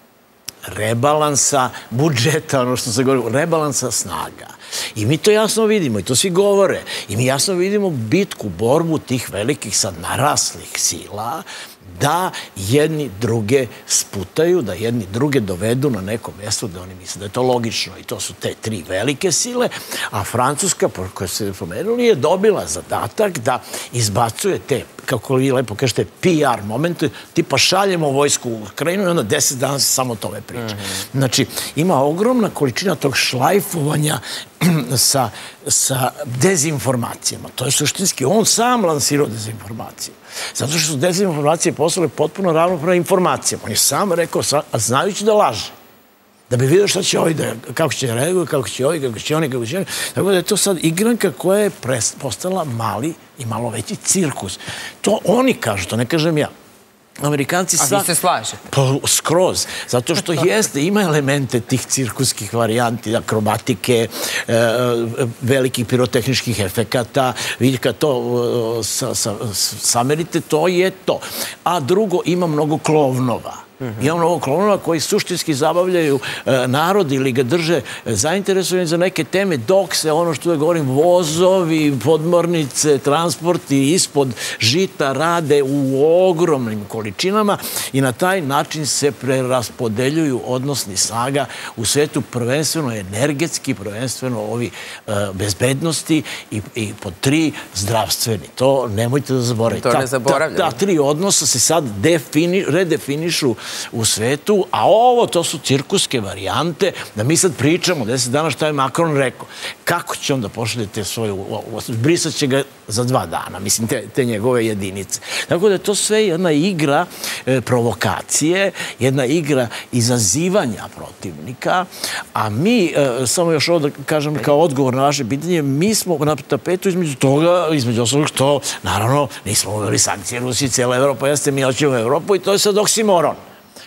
rebalansa budžeta, ono što se govori, rebalansa snaga. I mi to jasno vidimo, i to svi govore, i mi jasno vidimo bitku, borbu tih velikih sad naraslih sila, da jedni druge sputaju, da jedni druge dovedu na neko mjesto da oni misle da je to logično. I to su te tri velike sile, a Francuska, koja se pomenuli, je dobila zadatak da izbacuje te, kako vi lepo kažete, PR momente, tipa šaljemo vojsku u Ukrajinu i onda 10 dana se samo o tome priča. Znači, ima ogromna količina tog šlajfovanja sa dezinformacijama. To je suštinski, on sam lansirao dezinformacije. Zato što su dezinformacije postale potpuno ravnopravne informacijama. On je sam rekao, znajući da laže, da bi vidio šta će ovaj, kako će reagovati, kako će ovaj, kako će oni, kako će oni. Tako da je to sad igranka koja je postala mali i malo veći cirkus. To oni kažu, to ne kažem ja. Amerikanci sad... A vi se slažete? Pa skroz. Zato što jeste, ima elemente tih cirkuskih varijanti, akrobatike, velikih pirotehničkih efekata. Vidite, kad to samerite, to je to. A drugo, ima mnogo klovnova. Ima mnogo klonova koji suštinski zabavljaju narod ili ga drže zainteresovani za neke teme, dok se, ono što da govorim, vozovi, podmornice, transporti ispod žita rade u ogromnim količinama i na taj način se preraspodeljuju odnosni snaga u svetu, prvenstveno energetski, prvenstveno ovi bezbednosti i pod tri zdravstveni. To nemojte da zaboravite. To ne zaboravljamo. Ta tri odnosa se sad redefinišu u svetu, a ovo to su cirkuske varijante, da mi sad pričamo 10 dana šta je Macron rekao. Kako će on da pošaljete svoju... Brisat će ga za 2 dana, mislim, te njegove jedinice. Tako da je to sve jedna igra provokacije, jedna igra izazivanja protivnika, a mi, samo još ovo da kažem kao odgovor na vaše pitanje, mi smo na tapetu između toga, između osnovnog što, naravno, nismo uveli sankcije Rusiji, cijela Evropa jeste, mi hoćemo Evropu i to je sad oksimoron.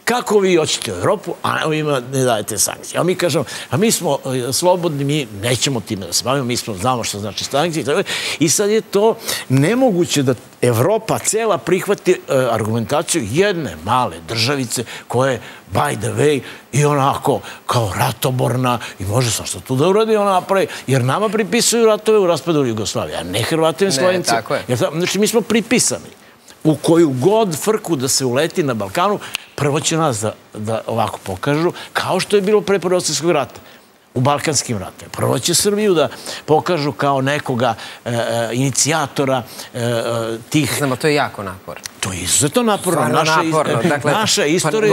kako vi hoćete u Evropu, a vi ne dajete sankcije. A mi kažemo, a mi smo slobodni, mi nećemo time da se bavimo, mi znamo što znači sankcije. I sad je to nemoguće da Evropa cela prihvati argumentaciju jedne male državice koja je, by the way, i onako kao ratoborna i može sam što tu da uradi, ona napravi, jer nama pripisuju ratove u raspadu Jugoslavije, a ne Hrvatima i Slovencima. Ne, tako je. Znači, mi smo pripisani. U koju god frku da se uleti na Balkanu, prvo će nas da ovako pokažu, kao što je bilo pre Prvog svjetskog rata, u balkanskim ratima. Prvo će Srbiju da pokažu kao nekoga inicijatora tih... Znamo, to je jako naporno. To je izuzetno naporno. Naša istorija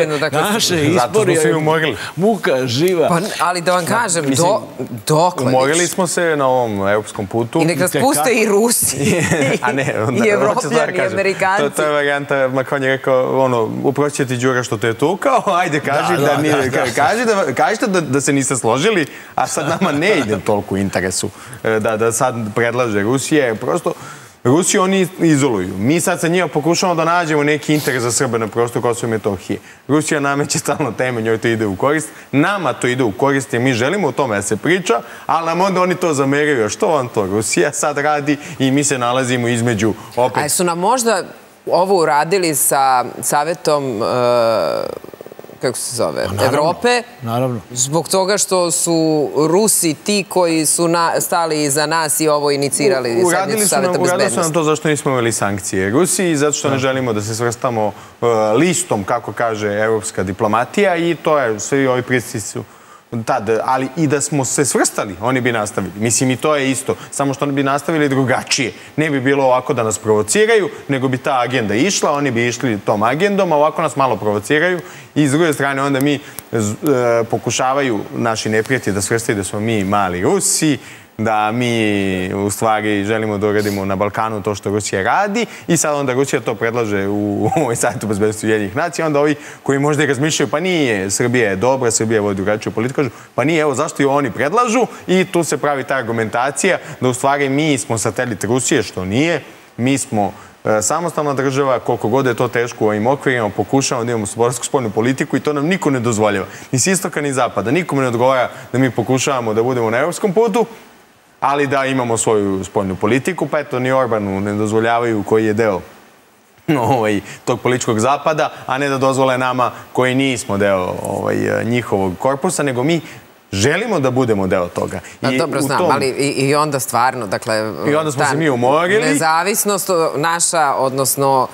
je muka živa. Ali da vam kažem, dokle? Umorili smo se na ovom evropskom putu. I nek nas puste i Rusi, i Evropljani, i Amerikanci. To je varijanta, Macron je rekao, uproći ti Đura što te je tukao, ajde kažite da se niste složili, a sad nama ne ide toliko u interesu da sad predlaže Rusije, prosto Rusiju oni izoluju. Mi sad sa njima pokušamo da nađemo neki interes za Srbe na prostoru Kosova i Metohije. Rusija nameće stalno teme, njoj to ide u korist. Nama to ide u korist jer mi želimo o tome da se priča, ali nam onda oni to zameraju. Što vam to Rusija sad radi i mi se nalazimo između opet... A su nam možda ovo uradili sa Savetom kako se zove, Evrope, zbog toga što su Rusi ti koji su stali iza nas i ovo inicirali sednicu Saveta bezbednosti. Uradili su nam to zašto nismo imali sankcije Rusiji, zato što ne želimo da se svrstamo listom, kako kaže evropska diplomatija, i to je, svi ovi pritisci su tad, ali i da smo se svrstali, oni bi nastavili. Mislim, i to je isto, samo što oni bi nastavili drugačije. Ne bi bilo ovako da nas provociraju, nego bi ta agenda išla, oni bi išli tom agendom, a ovako nas malo provociraju i s druge strane onda mi pokušavaju naši neprijatelji da svrstaju da smo mi mali Rusi, da mi u stvari želimo da uradimo na Balkanu to što Rusija radi i sad onda Rusija to predlaže u ovoj Savetu bezbednosti Ujedinjenih nacija, onda ovi koji možda i razmišljaju pa nije, Srbija je dobra, Srbija vodi drugačiju politiku, kažu pa nije, evo zašto i oni predlažu i tu se pravi ta argumentacija da u stvari mi smo satelit Rusije, što nije, mi smo samostalna država, koliko god je to teško u ovim okvirima, pokušamo da imamo slobodarsku spoljnu politiku i to nam niko ne dozvoljava. Ni s istoka ni zapada. Nikome ne odgovara da mi pokušavamo da budemo na evropskom putu, ali da imamo svoju spoljnu politiku, pa eto ni Orbanu ne dozvoljavaju koji je deo tog političkog zapada, a ne da dozvole nama koji nismo deo njihovog korpusa, nego mi želimo da budemo deo toga. Dobro, znam, ali i onda stvarno, dakle... I onda smo se mi umorili. Nezavisnost naša, odnosno...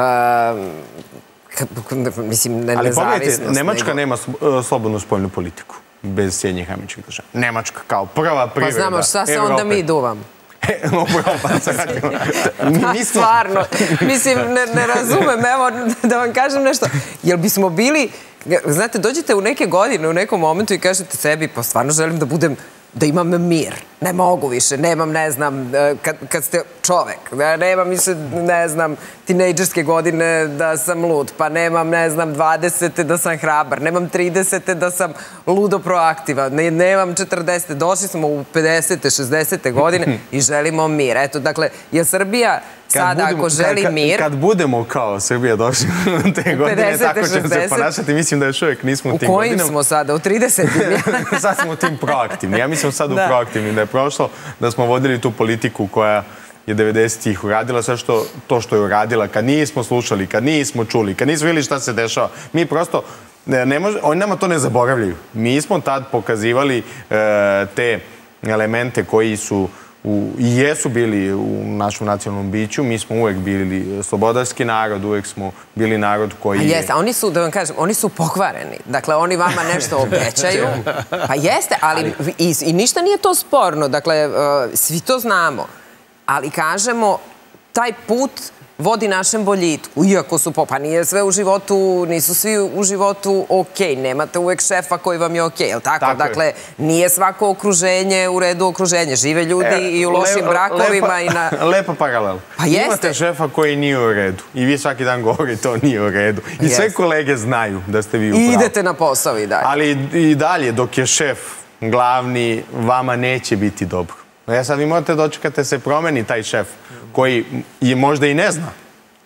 Mislim, nezavisnost... Ali pogledajte, Nemačka nema slobodnu spoljnu politiku bez Sjedinjenih Američkih Država. Nemačka kao prva privreda Evrope. Pa znamo, šta se onda mi duvamo? Stvarno, mislim, ne razumem, evo da vam kažem nešto. Jel bismo bili, znate, dođete u neke godine, u nekom momentu i kažete sebi, pa stvarno želim da imam mir. Ne mogu više, nemam, ne znam, kad ste čovek, nemam više, ne znam, tinejdžerske godine da sam lud, pa nemam, ne znam, 20. da sam hrabar, nemam 30. da sam ludo proaktivan, nemam 40. Došli smo u 50. 60. godine i želimo mir. Eto, dakle, je Srbija sada ako želi mir... Kad budemo kao Srbija došli te godine, tako ćemo se ponašati, mislim da još uvijek nismo u tim godinama. U kojim smo sada? U 30. Sad smo u tim proaktivni. Ja mislim sad u proaktivni da je prošlo, da smo vodili tu politiku koja je 90-ih uradila sve to što je uradila, kad nismo slušali, kad nismo čuli, kad nismo vidjeli šta se dešava. Mi prosto, oni nama to ne zaboravljaju. Mi smo tad pokazivali te elemente koji su i jesu bili u našem nacionalnom biću. Mi smo uvek bili slobodarski narod, uvek smo bili narod koji je... Jeste, oni su, da vam kažem, oni su pokvareni. Dakle, oni vama nešto obećaju. Pa jeste, ali i ništa nije to sporno. Dakle, svi to znamo. Ali kažemo, taj put vodi našem boljitku. Iako su, pa nije sve u životu, nisu svi u životu okej. Nemate uvek šefa koji vam je okej, jel tako? Dakle, nije svako okruženje u redu okruženje. Žive ljudi i u lošim brakovima i na... Lepa paralela. Pa jeste. Imate šefa koji nije u redu. I vi svaki dan govorite to nije u redu. I sve kolege znaju da ste vi u pravu. I idete na posao i dalje. Ali i dalje, dok je šef glavni, vama neće biti dobro. Sad vi morate dočekate se promeni taj šef, koji je možda i ne zna.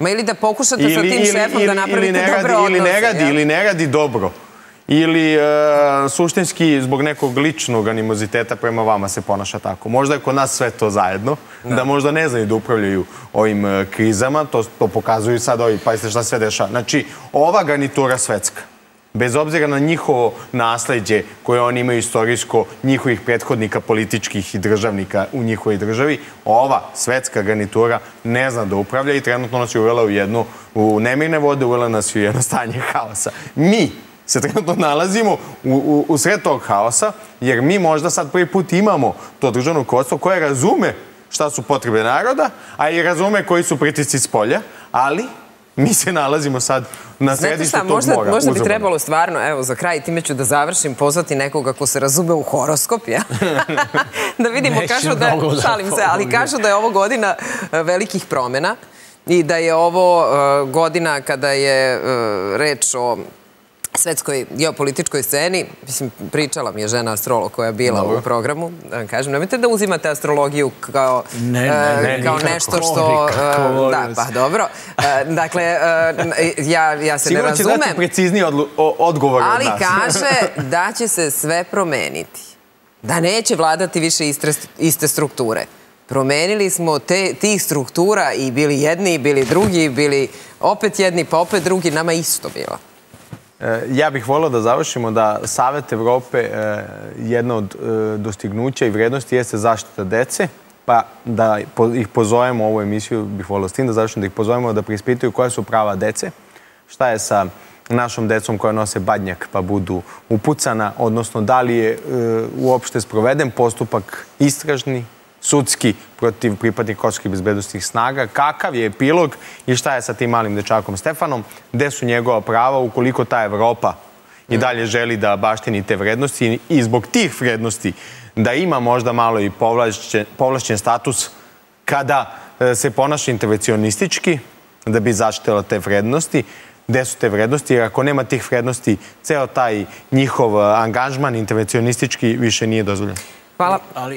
Ma ili da pokušate sa tim šefom da napravite dobre odnose. Ili ne radi dobro. Ili suštinski zbog nekog ličnog animoziteta prema vama se ponaša tako. Možda je kod nas sve to zajedno, da možda ne znaju da upravljaju ovim krizama, to pokazuju sad ovi, pazite šta sve dešava. Znači, ova garnitura svetska, bez obzira na njihovo nasleđe koje oni imaju istorijsko, njihovih prethodnika političkih i državnika u njihovoj državi, ova svetska garnitura ne zna da upravlja i trenutno nas je uvela u nemirne vode, uvela nas u jedno stanje haosa. Mi se trenutno nalazimo u sred tog haosa, jer mi možda sad prvi put imamo to državno rukovodstvo koje razume šta su potrebe naroda, a i razume koji su pritisci s polja, ali mi se nalazimo sad na središtu tog mora. Možda bi trebalo stvarno, evo za kraj, time ću da završim, pozvati nekoga ko se razume u horoskop, ja? Da vidimo, šalim se, ali kažu da je ovo godina velikih promjena i da je ovo godina kada je reč o svetskoj geopolitičkoj sceni. Mislim, pričala mi je žena astrolog koja je bila u programu. Da vam kažem, nemojte da uzimate astrologiju kao nešto što... Da, pa dobro. Dakle, ja se ne razumem. Sigurno će dati precizniji odgovor od nas. Ali kaže da će se sve promeniti. Da neće vladati više iste strukture. Promenili smo tih struktura i bili jedni, bili drugi, bili opet jedni, pa opet drugi. Nama isto bilo. Ja bih volio da završimo da Savet Evrope, jedno od dostignuća i vrednosti jeste zaštita dece, pa da ih pozovemo u ovu emisiju, bih volio s tim da završimo, da ih pozovemo da preispitaju koja su prava dece, šta je sa našom decom koja nose badnjak pa budu upucana, odnosno da li je uopšte sproveden postupak istražni, sudski protiv pripadnika kosovskih bezbednosnih snaga, kakav je epilog i šta je sa tim malim dečakom Stefanom, gde su njegova prava ukoliko ta Evropa i dalje želi da baštini te vrednosti i zbog tih vrednosti da ima možda malo i povlašćen status kada se ponaša intervencionistički da bi zaštitila te vrednosti. Gde su te vrednosti? Jer ako nema tih vrednosti, ceo taj njihov angažman intervencionistički više nije dozvoljen. Hvala.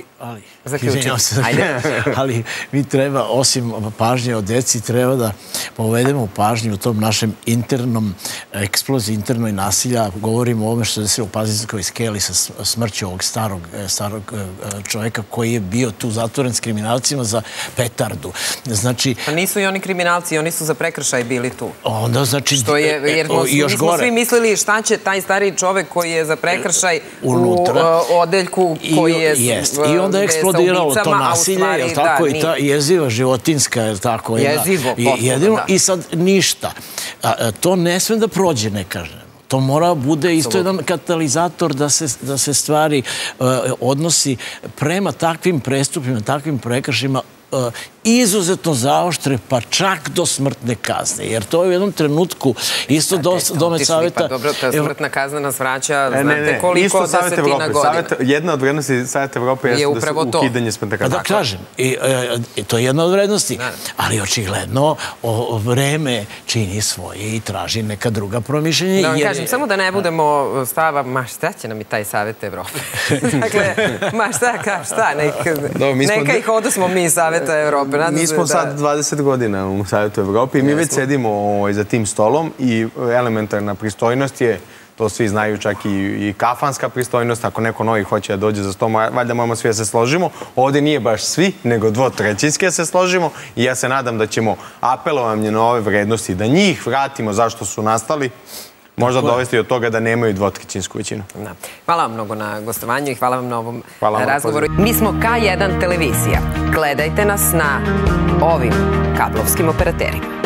Ali mi treba, osim pažnje o deci, treba da povedemo pažnju u tom našem internom eksploziji, internoj nasilja. Govorimo o ovome što se desilo u Pazinskoj skeli sa smrću ovog starog čoveka koji je bio tu zatvoren s kriminalcima za petardu. Znači... Pa nisu i oni kriminalci, oni su za prekršaj bili tu. Onda znači... Jer smo svi mislili šta će taj stariji čovek koji je za prekršaj u odeljku koji je... I onda je eksplodiralo to nasilje, je li tako, i ta jeziva životinska, je li tako? Jezivo, posledno, da. I sad ništa. To ne sme da prođe, ne kažem. To mora bude isto jedan katalizator da se stvari odnosi prema takvim prestupima, takvim prekršima izuzetno zaoštre, pa čak do smrtne kazne. Jer to je u jednom trenutku isto domet savjeta... Pa dobro, ta smrtna kazna nas vraća, znate koliko desetina godina. Jedna od vrednosti Savjeta Evrope je ukidanje smrtne kazne. Da kažem, to je jedna od vrednosti, ali očigledno vreme čini svoje i traži neka druga promišljenja. Da vam kažem, samo da ne budemo stava, ma šta će nam i taj Savjet Evrope? Dakle, ma šta, neka ih odosmo mi Savjeta Evrope. Mi smo sad 20 godina u Savjetu Evrope i mi već sedimo za tim stolom i elementarna pristojnost je, to svi znaju, čak i kafanska pristojnost, ako neko novi hoće da dođe za sto, valjda moramo svi da se složimo. Ovdje nije baš svi, nego dvotrećinski da se složimo i ja se nadam da ćemo apelovanje na ove vrednosti, da njih vratimo zašto su nastali, možda dovesti od toga da nemaju dvotrećinsku većinu. Hvala vam mnogo na gostovanju i hvala vam na ovom razgovoru. Mi smo K1 televizija. Gledajte nas na ovim kablovskim operaterima.